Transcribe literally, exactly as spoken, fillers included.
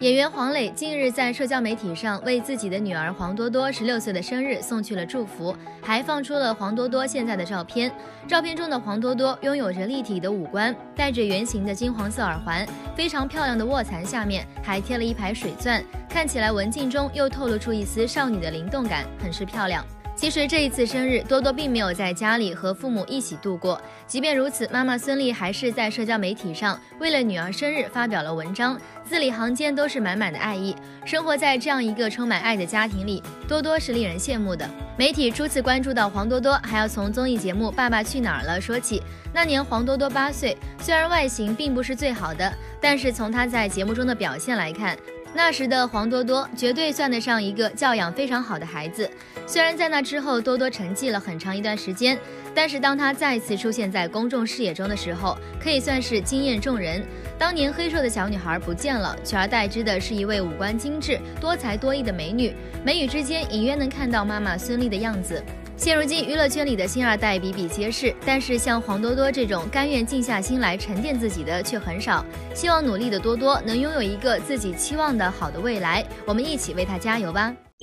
演员黄磊近日在社交媒体上为自己的女儿黄多多十六岁的生日送去了祝福，还放出了黄多多现在的照片。照片中的黄多多拥有着立体的五官，戴着圆形的金黄色耳环，非常漂亮的卧蚕下面还贴了一排水钻，看起来文静中又透露出一丝少女的灵动感，很是漂亮。其实这一次生日，多多并没有在家里和父母一起度过。即便如此，妈妈孙俪还是在社交媒体上为了女儿生日发表了文章，字里行间都是满满的爱意。生活在这样一个充满爱的家庭里，多多是令人羡慕的。媒体初次关注到黄多多，还要从综艺节目《爸爸去哪儿了》说起。那年黄多多八岁，虽然外形并不是最好的，但是从她在节目中的表现来看，那时的黄多多绝对算得上一个教养非常好的孩子。虽然在那之后多多沉寂了很长一段时间，但是当她再次出现在公众视野中的时候，可以算是惊艳众人。当年黑瘦的小女孩不见了，取而代之的是一位五官精致、多才多艺的美女，眉宇之间隐约能看到妈妈孙俪的样子。现如今娱乐圈里的星二代比比皆是，但是像黄多多这种甘愿静下心来沉淀自己的却很少。希望努力的多多能拥有一个自己期望的好的未来，我们一起为她加油吧。